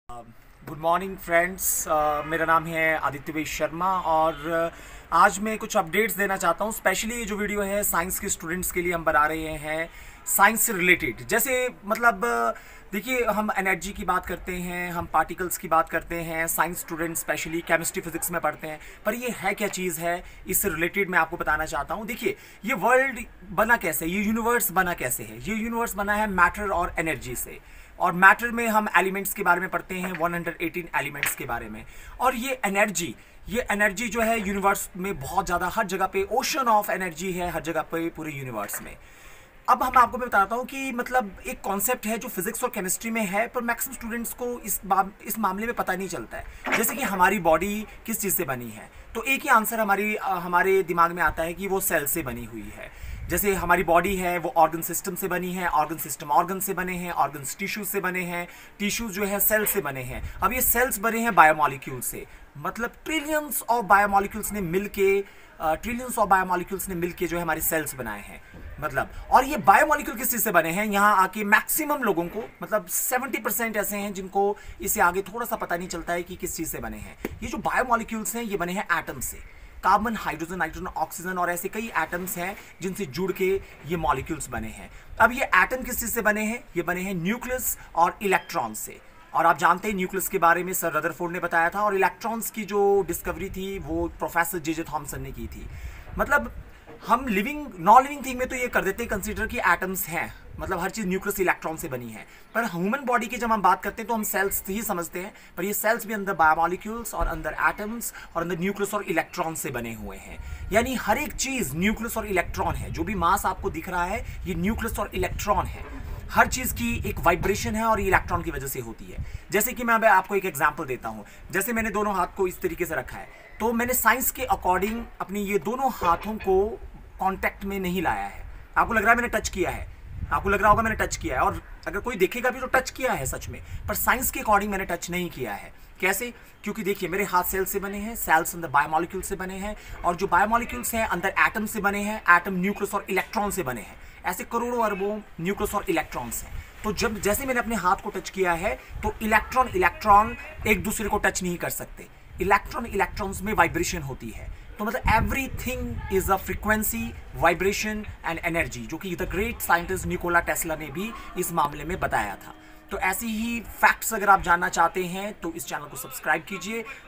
Good morning friends. मेरा नाम है आदित्य वैश्य शर्मा और आज मैं कुछ अपडेट्स देना चाहता हूँ। स्पेशली ये जो वीडियो है साइंस के स्टूडेंट्स के लिए हम बना रहे हैं, साइंस से रिलेटेड। जैसे मतलब देखिए, हम एनर्जी की बात करते हैं, हम पार्टिकल्स की बात करते हैं, science student specially chemistry physics में पढ़ते हैं, पर ये है क्या चीज़ है, इससे रिलेटेड मैं आपको बताना चाहता हूँ। देखिए, ये वर्ल्ड बना कैसे, ये यूनिवर्स बना कैसे है। ये यूनिवर्स बना है मैटर और एनर्जी से, और मैटर में हम एलिमेंट्स के बारे में पढ़ते हैं, 118 एलिमेंट्स के बारे में। और ये एनर्जी जो है यूनिवर्स में बहुत ज़्यादा, हर जगह पे ओशन ऑफ एनर्जी है, हर जगह पे पूरे यूनिवर्स में। अब हम आपको मैं बताता हूँ कि मतलब एक कॉन्सेप्ट है जो फिजिक्स और केमिस्ट्री में है, पर मैक्सिमम स्टूडेंट्स को इस मामले में पता नहीं चलता है। जैसे कि हमारी बॉडी किस चीज़ से बनी है, तो एक ही आंसर हमारे दिमाग में आता है कि वो सेल से बनी हुई है। जैसे हमारी बॉडी है वो ऑर्गन सिस्टम से बनी है, ऑर्गन सिस्टम ऑर्गन से बने हैं, ऑर्गन्स टिश्यूज से बने हैं, टिश्यूज जो है सेल से बने हैं। अब ये सेल्स बने हैं बायोमॉलिक्यूल से, मतलब ट्रिलियंस ऑफ बायोमॉलिक्यूल्स ने मिलके जो है हमारे सेल्स बनाए हैं। मतलब, और ये बायोमॉलिक्यूल किस चीज़ से बने हैं, यहाँ आके मैक्सिमम लोगों को, मतलब 70% ऐसे हैं जिनको इससे आगे थोड़ा सा पता नहीं चलता है कि किस चीज़ से बने हैं। ये जो बायोमॉलिक्यूल्स हैं ये बने हैं एटम से, कार्बन, हाइड्रोजन, नाइट्रोजन, ऑक्सीजन और ऐसे कई एटम्स हैं जिनसे जुड़ के ये मॉलिक्यूल्स बने हैं। अब ये एटम किस चीज़ से बने हैं, ये बने हैं न्यूक्लियस और इलेक्ट्रॉन से। और आप जानते हैं न्यूक्लियस के बारे में सर रदरफोर्ड ने बताया था, और इलेक्ट्रॉन्स की जो डिस्कवरी थी वो प्रोफेसर जे थॉमसन ने की थी। मतलब हम नॉन लिविंग थिंग में तो ये कर देते हैं कंसीडर कि एटम्स हैं, मतलब हर चीज़ न्यूक्लियस इलेक्ट्रॉन से बनी है। पर ह्यूमन बॉडी की जब हम बात करते हैं तो हम सेल्स ही समझते हैं, पर ये सेल्स भी अंदर बायोमॉलिक्यूल्स और अंदर एटम्स और अंदर न्यूक्लियस और इलेक्ट्रॉन से बने हुए हैं। यानी हर एक चीज़ न्यूक्लियस और इलेक्ट्रॉन है। जो भी मास आपको दिख रहा है ये न्यूक्लियस और इलेक्ट्रॉन है। हर चीज़ की एक वाइब्रेशन है और ये इलेक्ट्रॉन की वजह से होती है। जैसे कि मैं अब आपको एक एग्जांपल देता हूँ। जैसे मैंने दोनों हाथ को इस तरीके से रखा है, तो मैंने साइंस के अकॉर्डिंग अपनी ये दोनों हाथों को कांटेक्ट में नहीं लाया है। आपको लग रहा है मैंने टच किया है, आपको लग रहा होगा मैंने टच किया है, और अगर कोई देखेगा भी तो टच किया है सच में, पर साइंस के अकॉर्डिंग मैंने टच नहीं किया है। कैसे? क्योंकि देखिए, मेरे हाथ सेल से बने हैं, सेल्स अंदर बायोमॉलिक्यूल से बने हैं, और जो बायोमॉलिक्यूल्स हैं अंदर एटम से बने हैं, एटम न्यूक्लियस और इलेक्ट्रॉन से बने हैं। ऐसे करोड़ों अरबों न्यूक्लियस और इलेक्ट्रॉन्स हैं। तो जब जैसे मैंने अपने हाथ को टच किया है तो इलेक्ट्रॉन एक दूसरे को टच नहीं कर सकते। इलेक्ट्रॉन्स में वाइब्रेशन होती है। तो मतलब everything is a frequency, vibration and energy, जो कि the great scientist Nikola Tesla ने भी इस मामले में बताया था। तो ऐसी ही फैक्ट्स अगर आप जानना चाहते हैं तो इस चैनल को सब्सक्राइब कीजिए